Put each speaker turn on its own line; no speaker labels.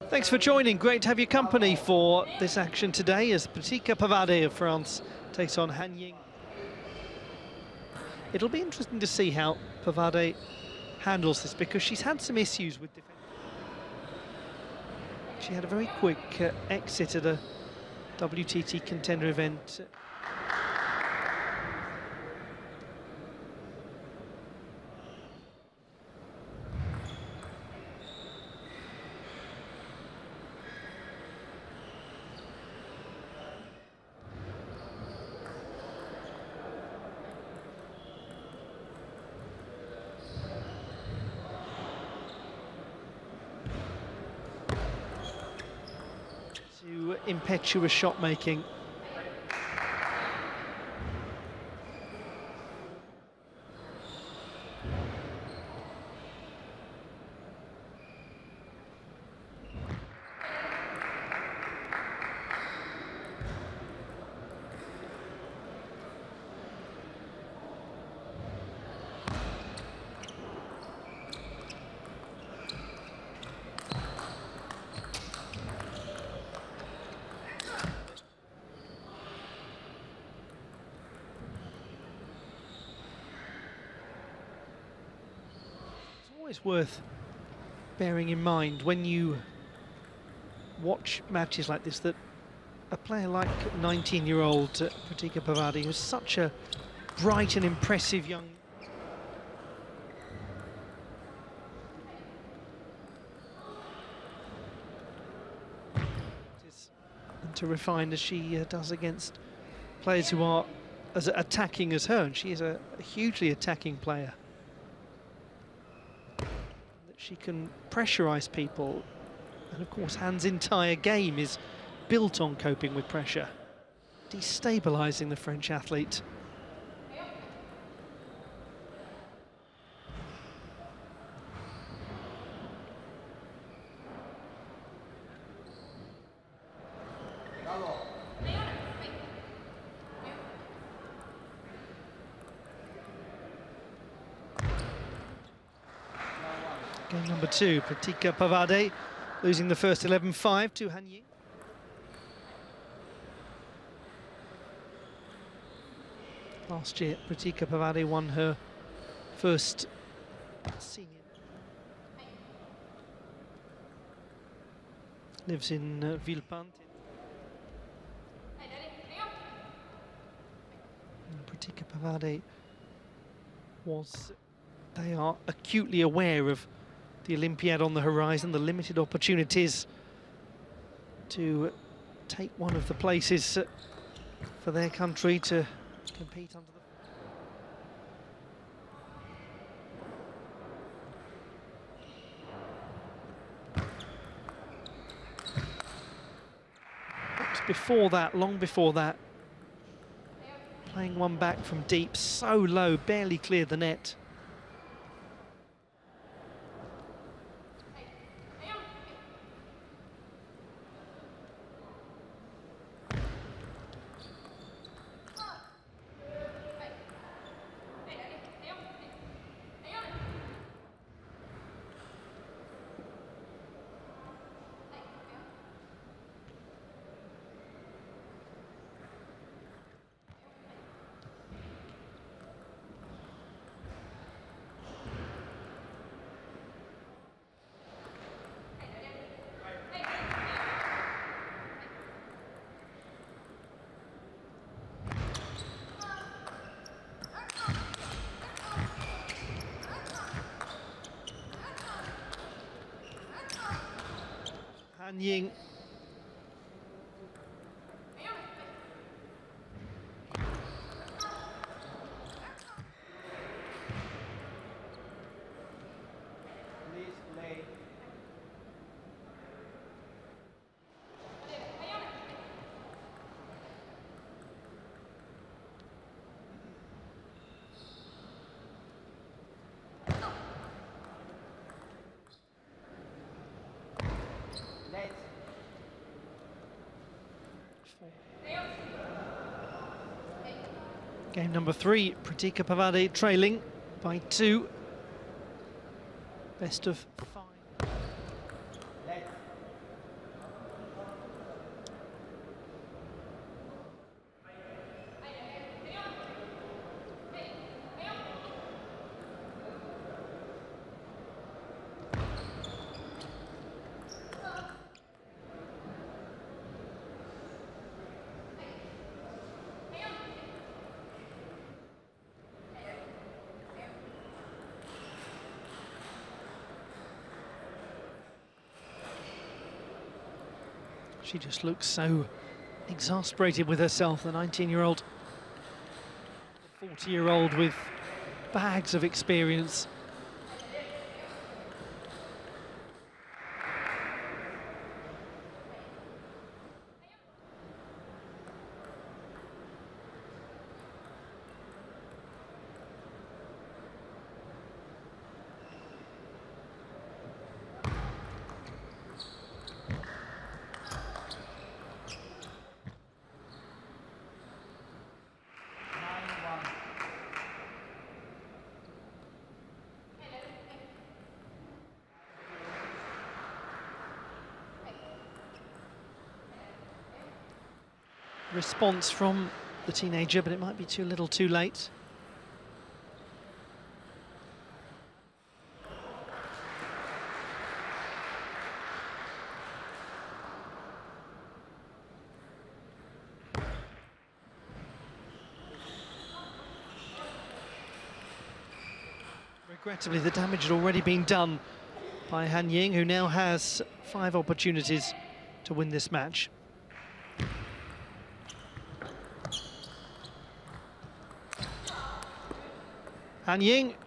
Thanks for joining. Great to have your company for this action today as Pratika Pavade of France takes on Han Ying. It'll be interesting to see how Pavade handles this because she's had some issues with defence. She had a very quick exit at a WTT contender event. To impetuous shot making. Always worth bearing in mind when you watch matches like this that a player like 19-year-old Pratika Pavade, who's such a bright and impressive young to refine as she does against players who are as attacking as her, and she is a hugely attacking player. She can pressurise people, and of course Han's entire game is built on coping with pressure, destabilising the French athlete. Game number 2, Pratika Pavade losing the first 11-5 to Han Ying. Last year, Pratika Pavade won her first senior. Lives in Villepinte. Pratika Pavade they are acutely aware of the Olympiad on the horizon, the limited opportunities to take one of the places for their country to compete under the... Before that, long before that, playing one back from deep, so low, barely cleared the net. Han Ying. Game number 3, Pratika Pavade trailing by 2. Best of 5. She just looks so exasperated with herself, the 19-year-old. The 40-year-old with bags of experience. Response from the teenager, but it might be too little too late. Regrettably, the damage had already been done by Han Ying, who now has 5 opportunities to win this match. Han Ying